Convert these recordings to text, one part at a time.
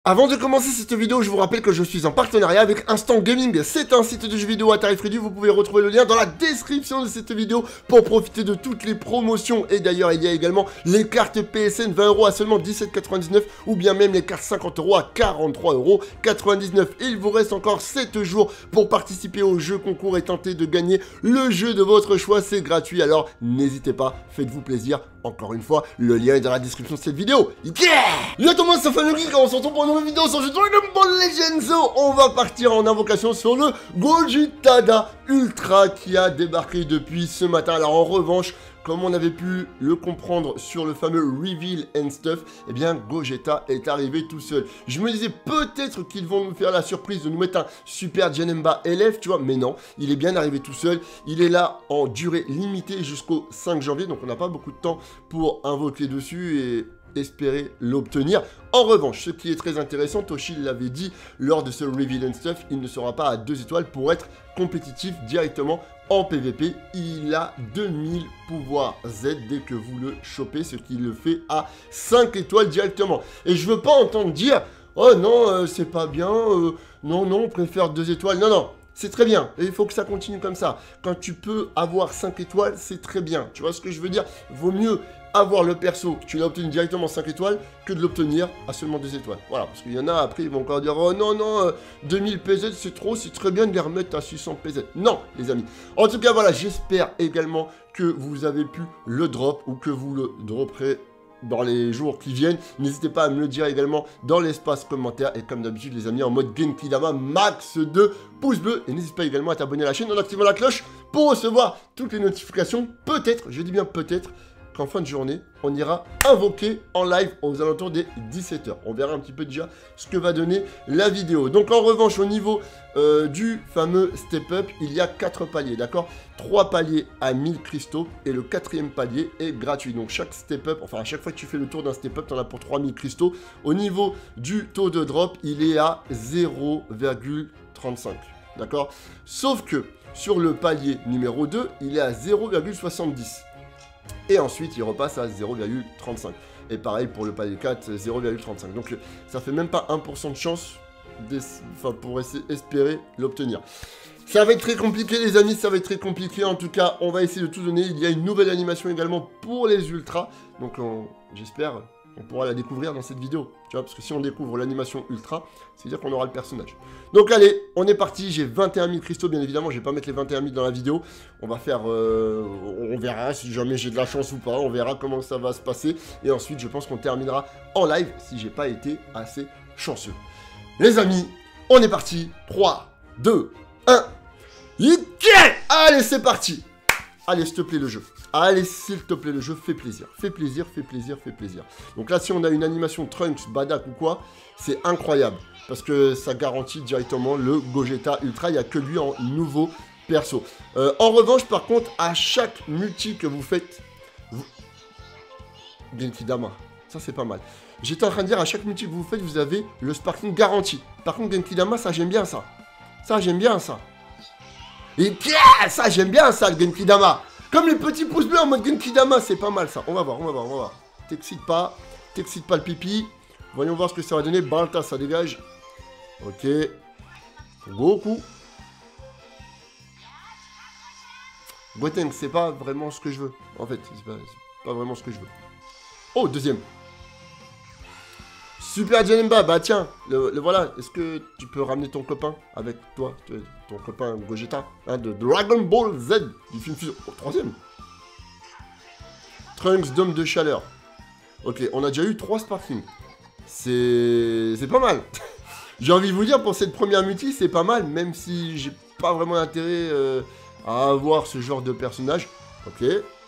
Avant de commencer cette vidéo, je vous rappelle que je suis en partenariat avec Instant Gaming. C'est un site de jeux vidéo à tarif réduit, vous pouvez retrouver le lien dans la description de cette vidéo pour profiter de toutes les promotions. Et d'ailleurs, il y a également les cartes PSN 20 € à seulement 17,99 € ou bien même les cartes 50 € à 43,99 €. Il vous reste encore 7 jours pour participer au jeu concours et tenter de gagner le jeu de votre choix. C'est gratuit, alors n'hésitez pas, faites-vous plaisir. Encore une fois, le lien est dans la description de cette vidéo. Yeah! Yo tout le monde, c'est Fanuki, on se retrouve pour une nouvelle vidéo sur le jeu Dragon Ball Legends. On va partir en invocation sur le Gogeta Ultra qui a débarqué depuis ce matin. Alors en revanche, comme on avait pu le comprendre sur le fameux Reveal and Stuff, eh bien Gogeta est arrivé tout seul. Je me disais peut-être qu'ils vont nous faire la surprise de nous mettre un Super Janemba LF, tu vois, mais non, il est bien arrivé tout seul. Il est là en durée limitée jusqu'au 5 janvier, donc on n'a pas beaucoup de temps pour invoquer dessus et espérer l'obtenir. En revanche, ce qui est très intéressant, Toshi l'avait dit lors de ce Reveal and Stuff, il ne sera pas à 2 étoiles pour être compétitif directement en PVP. Il a 2000 pouvoirs Z dès que vous le chopez, ce qui le fait à 5 étoiles directement. Et je veux pas entendre dire « Oh non, c'est pas bien, non, on préfère 2 étoiles. » Non, non, c'est très bien, et il faut que ça continue comme ça. Quand tu peux avoir 5 étoiles, c'est très bien. Tu vois ce que je veux dire? Vaut mieux avoir le perso, tu l'as obtenu directement 5 étoiles, que de l'obtenir à seulement 2 étoiles. Voilà, parce qu'il y en a après, ils vont encore dire « Oh non, 2000 PZ, c'est trop, c'est très bien de les remettre à 600 PZ. » Non, les amis. En tout cas, voilà, j'espère également que vous avez pu le drop, ou que vous le dropperez dans les jours qui viennent. N'hésitez pas à me le dire également dans l'espace commentaire. Et comme d'habitude, les amis, en mode Genki Dama, max de pouces bleus. Et n'hésite pas également à t'abonner à la chaîne en activant la cloche pour recevoir toutes les notifications. Peut-être, je dis bien peut-être, qu'en fin de journée, on ira invoquer en live aux alentours des 17 h. On verra un petit peu déjà ce que va donner la vidéo. Donc en revanche, au niveau du fameux step up, il y a 4 paliers, d'accord? 3 paliers à 1000 cristaux et le 4e palier est gratuit. Donc chaque step up, enfin à chaque fois que tu fais le tour d'un step up, tu en as pour 3000 cristaux. Au niveau du taux de drop, il est à 0,35, d'accord? Sauf que sur le palier numéro 2, il est à 0,70. Et ensuite, il repasse à 0,35. Et pareil pour le palier 4, 0,35. Donc, ça fait même pas 1% de chance pour espérer l'obtenir. Ça va être très compliqué, les amis, ça va être très compliqué. En tout cas, on va essayer de tout donner. Il y a une nouvelle animation également pour les ultras. Donc, j'espère qu'on pourra la découvrir dans cette vidéo. Tu vois, parce que si on découvre l'animation ultra, c'est-à-dire qu'on aura le personnage. Donc allez, on est parti. J'ai 21 000 cristaux, bien évidemment. Je vais pas mettre les 21 000 dans la vidéo. On va faire... on verra si jamais j'ai de la chance ou pas. On verra comment ça va se passer. Et ensuite, je pense qu'on terminera en live si j'ai pas été assez chanceux. Les amis, on est parti. 3, 2, 1. Allez, c'est parti. Allez, s'il te plaît, le jeu. Allez, s'il te plaît, le jeu, fais plaisir. Fais plaisir, fais plaisir, fais plaisir. Donc là, si on a une animation Trunks, Badak ou quoi, c'est incroyable. Parce que ça garantit directement le Gogeta Ultra. Il n'y a que lui en nouveau perso. En revanche, par contre, à chaque multi que vous faites... Genki Dama, ça c'est pas mal. J'étais en train de dire, à chaque multi que vous faites, vous avez le sparking garanti. Par contre, Genki Dama, ça j'aime bien ça. Ça, j'aime bien ça. Et ça, j'aime bien ça, le Genki Dama. Comme les petits pouces bleus en mode Genki Dama, c'est pas mal ça. On va voir, on va voir, on va voir. T'excite pas le pipi. Voyons voir ce que ça va donner. Balta, ça dégage. Ok. Goku. Gotenks, c'est pas vraiment ce que je veux. En fait, c'est pas vraiment ce que je veux. Oh, deuxième. Super Janemba, bah tiens, le voilà. Est-ce que tu peux ramener ton copain avec toi, ton copain Gogeta, hein, de Dragon Ball Z, du film Fusion. Oh, troisième. Trunks, dôme de chaleur. Ok, on a déjà eu 3 sparkings. C'est pas mal. J'ai envie de vous dire, pour cette première multi, c'est pas mal, même si j'ai pas vraiment intérêt à avoir ce genre de personnage. Ok.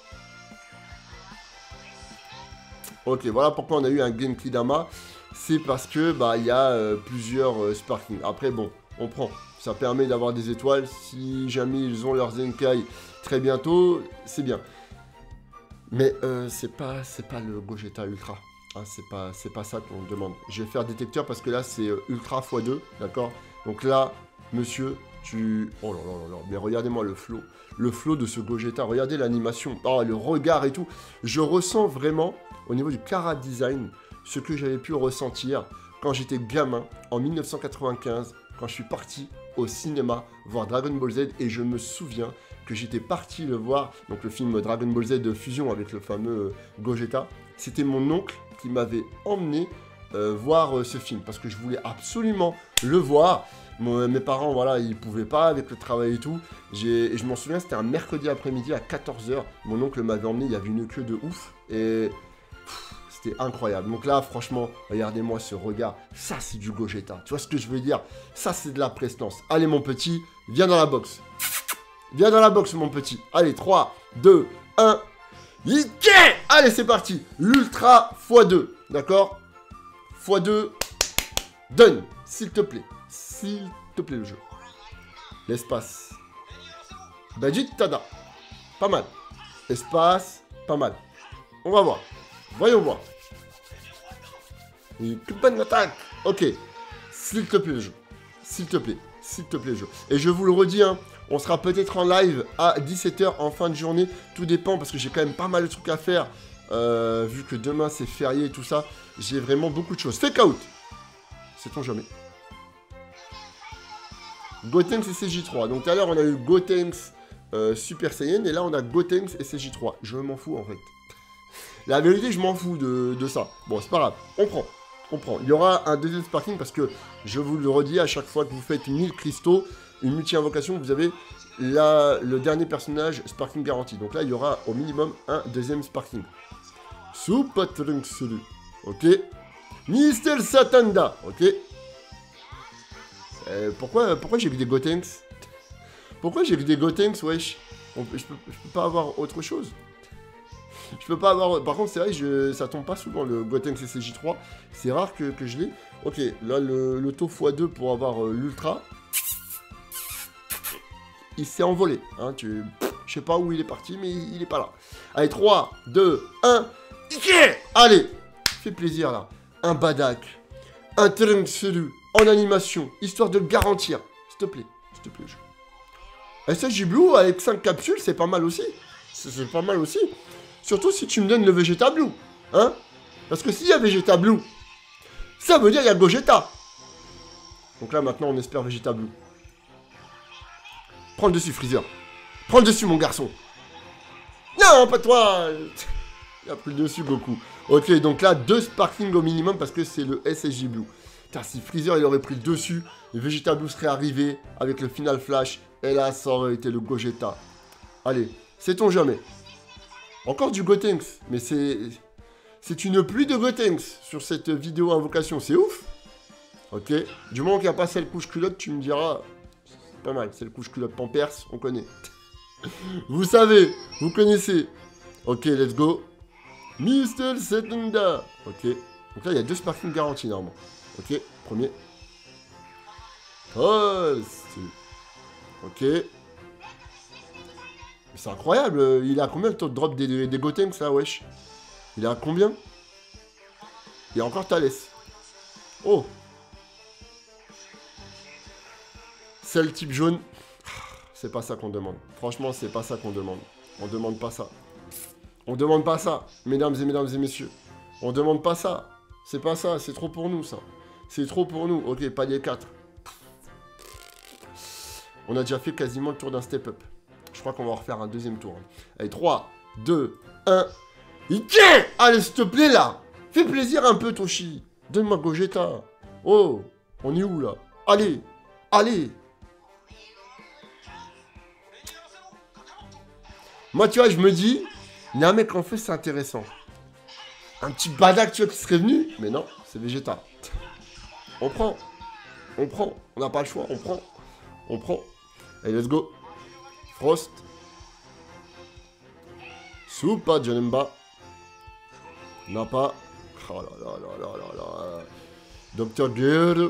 Ok, voilà pourquoi on a eu un Genki Dama. C'est parce que bah il y a plusieurs sparkings. Après bon, on prend. Ça permet d'avoir des étoiles. Si jamais ils ont leur Zenkai très bientôt, c'est bien. Mais c'est pas le Gogeta Ultra. Hein, c'est pas ça qu'on demande. Je vais faire détecteur parce que là c'est Ultra x2, d'accord? Donc là, monsieur, tu... Oh là là là là, mais regardez-moi le flow. Le flow de ce Gogeta, regardez l'animation. Oh, le regard et tout. Je ressens vraiment, au niveau du Chara Design, ce que j'avais pu ressentir quand j'étais gamin, en 1995, quand je suis parti au cinéma voir Dragon Ball Z, et je me souviens que j'étais parti le voir, donc le film Dragon Ball Z de fusion avec le fameux Gogeta. C'était mon oncle qui m'avait emmené voir ce film, parce que je voulais absolument le voir. Mes parents, voilà, ils pouvaient pas avec le travail et tout. Et je m'en souviens, c'était un mercredi après-midi à 14 h. Mon oncle m'avait emmené, il y avait une queue de ouf. Et c'était incroyable. Donc là, franchement, regardez-moi ce regard. Ça, c'est du Gogeta. Tu vois ce que je veux dire? Ça, c'est de la prestance. Allez, mon petit, viens dans la boxe. Viens dans la boxe, mon petit. Allez, 3, 2, 1. Ike! Allez, c'est parti. L'ultra x2. D'accord? x2. Donne, s'il te plaît. S'il te plaît, le jeu. L'espace. Badjit Tada. Pas mal. Espace. Pas mal. On va voir. Voyons voir. Et bonne attaque. Ok. S'il te plaît, le jeu. S'il te plaît. S'il te plaît, le jeu. Et je vous le redis, hein, on sera peut-être en live à 17 h en fin de journée. Tout dépend parce que j'ai quand même pas mal de trucs à faire. Vu que demain c'est férié et tout ça. J'ai vraiment beaucoup de choses. Fake out. Sait-on jamais. Gotenks et CJ3. Donc tout à l'heure on a eu Gotenks Super Saiyan. Et là on a Gotenks et CJ3. Je m'en fous en fait. La vérité, je m'en fous de ça. Bon, c'est pas grave. On prend. On prend. Il y aura un deuxième sparking parce que, je vous le redis, à chaque fois que vous faites 1000 cristaux, une multi-invocation, vous avez le dernier personnage sparking garanti. Donc là, il y aura au minimum un deuxième sparking. Supatrunksulu. Ok. Mister Satanda. Ok. Pourquoi j'ai vu des Gotenks? Pourquoi j'ai vu des Gotenks, wesh? Je peux pas avoir autre chose. Je peux pas avoir... Par contre, c'est vrai, ça tombe pas souvent, le Gotenks CCJ3. C'est rare que je l'ai. Ok, là, le taux x2 pour avoir l'ultra. Il s'est envolé. Hein, je sais pas où il est parti, mais il est pas là. Allez, 3, 2, 1. Ike! Allez! Fais plaisir, là. Un Badak. Un Trunkselu. En animation. Histoire de le garantir. S'il te plaît. S'il te plaît, je... SSJ Blue avec 5 capsules, c'est pas mal aussi. C'est pas mal aussi. Surtout si tu me donnes le Vegeta Blue. Hein? Parce que s'il y a Vegeta Blue, ça veut dire qu'il y a Gogeta. Donc là, maintenant, on espère Vegeta Blue. Prends le dessus, Freezer. Prends le dessus, mon garçon. Non, pas toi. Il a pris le dessus, Goku. Ok, donc là, 2 sparking au minimum parce que c'est le SSJ Blue. Putain, si Freezer, il aurait pris le dessus, le Vegeta Blue serait arrivé avec le Final Flash. Et là, ça aurait été le Gogeta. Allez, sait-on jamais. Encore du Gotenks, mais c'est une pluie de Gotenks sur cette vidéo invocation, c'est ouf. Ok, du moment qu'il n'y a pas celle couche culotte, tu me diras, c'est pas mal, celle couche culotte Pampers, on connaît. Vous savez, vous connaissez. Ok, let's go. Mr. Setunda. Ok, donc là il y a 2 sparking garantis normalement. Ok, premier. Post. Ok. C'est incroyable, il a combien le taux de drop des Gotenks là, wesh? Il est à combien? Il y a encore Thalès. Oh! Celle type jaune. C'est pas ça qu'on demande. Franchement, c'est pas ça qu'on demande. On demande pas ça. On demande pas ça, mesdames et messieurs. On demande pas ça. C'est pas ça, c'est trop pour nous ça. C'est trop pour nous. Ok, palier 4. On a déjà fait quasiment le tour d'un step-up. Je crois qu'on va refaire un deuxième tour. Allez, 3, 2, 1. Ike! Allez, s'il te plaît, là. Fais plaisir un peu, Toshi. Donne-moi Gogeta. Oh, on est où, là? Allez, allez. Moi, tu vois, je me dis, il y a un mec en fait, c'est intéressant. Un petit Badak, tu vois, qui serait venu. Mais non, c'est Vegeta. On prend. On prend. On n'a pas le choix, on prend. On prend. Allez, let's go. Frost. Super Janemba. Nappa. Oh là là là là là là. Dr. Gear.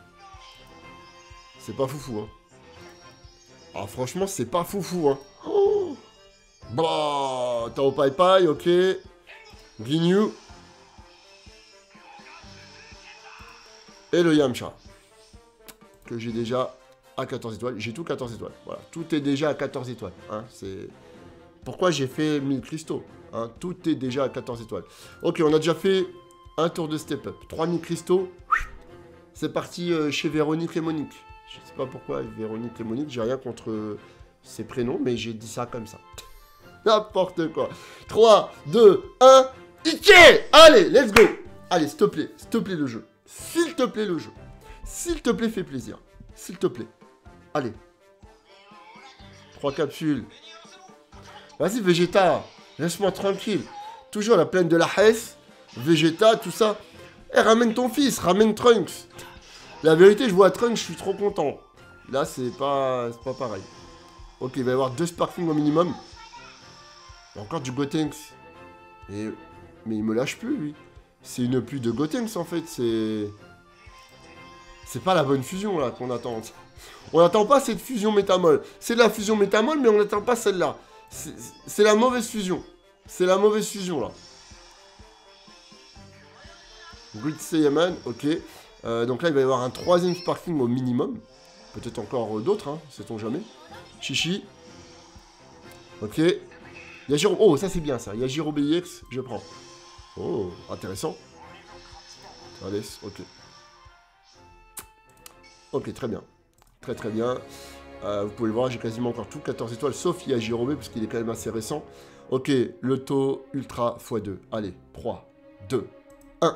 C'est pas foufou, hein. Ah, franchement, c'est pas foufou, hein. Oh. Bah, Tao Pai Pai, ok. Ginyu. Et le Yamcha. Que j'ai déjà à 14 étoiles. J'ai tout 14 étoiles. Voilà. Tout est déjà à 14 étoiles. Hein. C'est... Pourquoi j'ai fait 1000 cristaux, hein. Tout est déjà à 14 étoiles. Ok, on a déjà fait un tour de step-up. 3000 cristaux. C'est parti chez Véronique et Monique. Je sais pas pourquoi Véronique et Monique, j'ai rien contre ces prénoms, mais j'ai dit ça comme ça. N'importe quoi. 3, 2, 1, Ike! Allez, let's go! Allez, s'il te plaît le jeu. S'il te plaît le jeu. S'il te plaît, fais plaisir. S'il te plaît. Allez. 3 capsules. Vas-y, Vegeta. Laisse-moi tranquille. Toujours la plaine de la Hesse. Vegeta, tout ça. Eh, ramène ton fils, ramène Trunks. La vérité, je vois Trunks, je suis trop content. Là, c'est pas pareil. Ok, il va y avoir 2 Sparking au minimum. Et encore du Gotenks. Mais il me lâche plus, lui. C'est une pluie de Gotenks, en fait. C'est pas la bonne fusion, là, qu'on attend. On n'attend pas cette fusion métamol. C'est de la fusion métamol, mais on n'attend pas celle-là. C'est la mauvaise fusion. C'est la mauvaise fusion, là. Grid Saiyaman, ok. Donc là, il va y avoir un 3ème Sparking au minimum. Peut-être encore d'autres, hein, sait-on jamais. Chichi. Ok. Yajiro... Oh, ça c'est bien ça. Yajiro BX, je prends. Oh, intéressant. Allez, ok. Ok, très bien. Très bien. Vous pouvez le voir, j'ai quasiment encore tout 14 étoiles, sauf Yajiro B, parce qu'il est quand même assez récent. Ok, le taux Ultra x2. Allez, 3, 2, 1.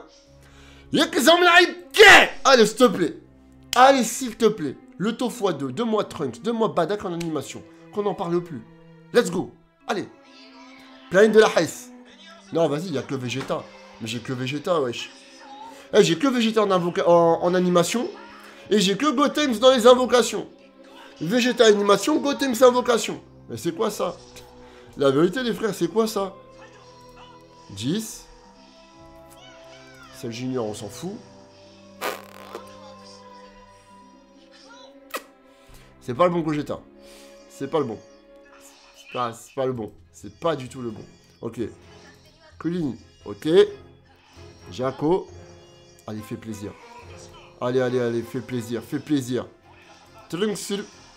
Allez, s'il te plaît. Allez, s'il te plaît. Le taux x2. 2 mois Trunks, 2 mois Badak en animation. Qu'on n'en parle plus. Let's go. Allez. Planète de la Hesse. Non, vas-y, il n'y a que Vegeta. Mais j'ai que Vegeta, wesh. Eh, j'ai que Vegeta en animation. Et j'ai que Gotenks dans les invocations. Vegeta animation, Gotenks invocation. Mais c'est quoi ça? La vérité, les frères, c'est quoi ça? 10. Cell Junior, on s'en fout. C'est pas le bon Gogeta. C'est pas le bon. C'est pas le bon. C'est pas du tout le bon. Ok. Kulini. Ok. Jaco. Allez, fais plaisir. Allez, fais plaisir. Fais plaisir. Trunks.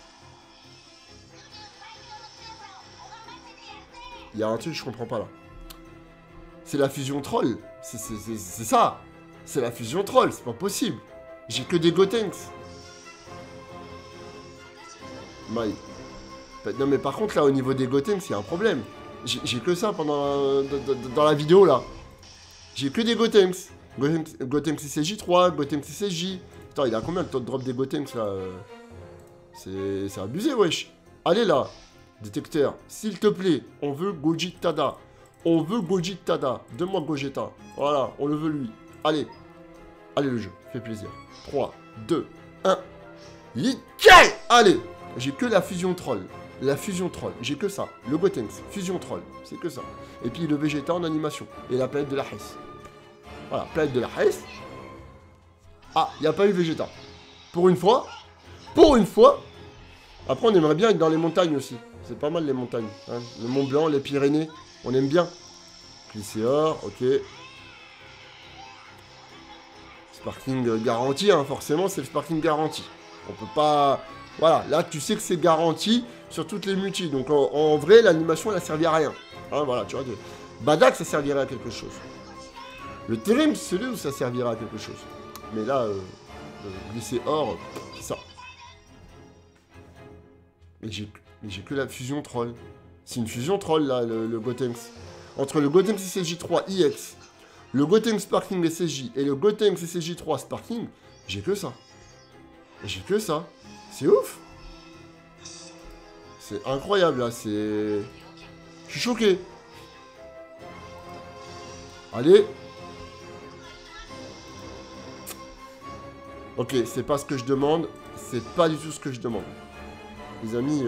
Il y a un truc que je comprends pas là. C'est la fusion troll. C'est ça. C'est la fusion troll. C'est pas possible. J'ai que des Gotenks. Maï. Non mais par contre là au niveau des Gotenks il y a un problème. J'ai que ça pendant dans la vidéo là. J'ai que des Gotenks. Gotenks CCJ3, Gotenks CCJ. Putain il a combien le taux de drop des Gotenks là? C'est abusé wesh. Allez là. Détecteur. S'il te plaît. On veut Gojitada. On veut Gojitada. Donne-moi Gogeta. Voilà. On le veut lui. Allez. Allez le jeu. Fais plaisir. 3, 2, 1. Nickel. Allez. J'ai que la fusion troll. La fusion troll. J'ai que ça. Le Gotenks. Fusion troll. C'est que ça. Et puis le Vegeta en animation. Et la planète de la Hesse. Voilà. Planète de la Hesse. Ah. Il n'y a pas eu Vegeta. Pour une fois. Pour une fois. Après on aimerait bien être dans les montagnes aussi. C'est pas mal les montagnes. Hein. Le Mont Blanc, les Pyrénées. On aime bien. Glycéor. Ok. Sparking garanti. Hein. Forcément c'est le Sparking garanti. On peut pas... Voilà, là tu sais que c'est garanti sur toutes les multis. Donc en vrai, l'animation elle a servi à rien. Hein, voilà, tu vois. Badak ça servirait à quelque chose. Le Terim, c'est celui où ça servira à quelque chose. Mais là, Glycéor, c'est ça. Mais j'ai que la fusion troll. C'est une fusion troll là, le Gotenks. Entre le Gotenks SSJ3 IX, le Gotenks Sparking SSJ et le Gotenks SSJ3 Sparking, j'ai que ça. J'ai que ça. C'est ouf. C'est incroyable là, c'est... Je suis choqué. Allez. Ok, c'est pas ce que je demande. C'est pas du tout ce que je demande. Les amis,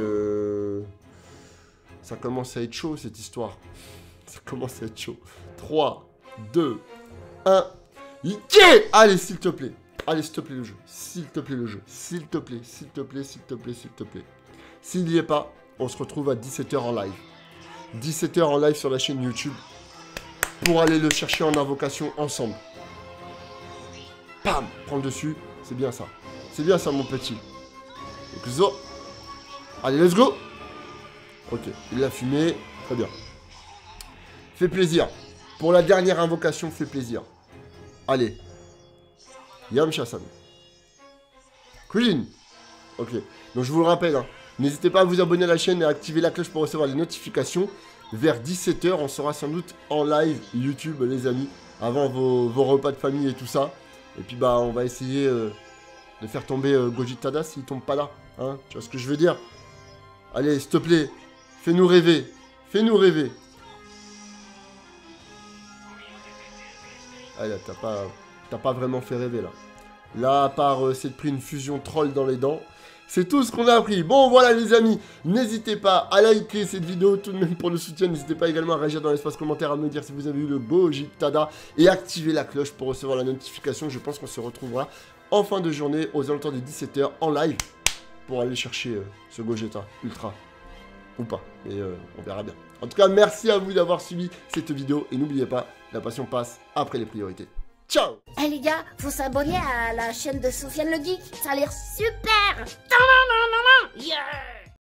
ça commence à être chaud cette histoire. Ça commence à être chaud. 3, 2, 1. Ike! Allez, s'il te plaît. Allez, s'il te plaît le jeu. S'il te plaît le jeu. S'il te plaît, s'il te plaît, s'il te plaît, s'il te plaît. S'il n'y est pas, on se retrouve à 17h en live. 17h en live sur la chaîne YouTube. Pour aller le chercher en invocation ensemble. Pam! Prends le dessus. C'est bien ça. C'est bien ça mon petit. Donc, allez, let's go! Ok, il l'a fumé. Très bien. Fais plaisir. Pour la dernière invocation, fais plaisir. Allez. Yamcha-san. Cuisine. Ok. Donc je vous le rappelle, hein, n'hésitez pas à vous abonner à la chaîne et à activer la cloche pour recevoir les notifications. Vers 17 h, on sera sans doute en live YouTube, les amis, avant vos repas de famille et tout ça. Et puis bah on va essayer de faire tomber Gogeta s'il tombe pas là. Hein, tu vois ce que je veux dire? Allez, s'il te plaît, fais-nous rêver. Fais-nous rêver. Ah là, t'as pas vraiment fait rêver là. Là, à part s'être pris une fusion troll dans les dents. C'est tout ce qu'on a appris. Bon, voilà les amis, n'hésitez pas à liker cette vidéo tout de même pour le soutien. N'hésitez pas également à réagir dans l'espace commentaire, à me dire si vous avez eu le Gogeta et activer la cloche pour recevoir la notification. Je pense qu'on se retrouvera en fin de journée aux alentours des 17 h en live pour aller chercher ce Gogeta Ultra. Ou pas, mais on verra bien. En tout cas, merci à vous d'avoir suivi cette vidéo et n'oubliez pas, la passion passe après les priorités. Ciao! Eh les gars, faut s'abonner à la chaîne de Sofiane le Geek, ça a l'air super.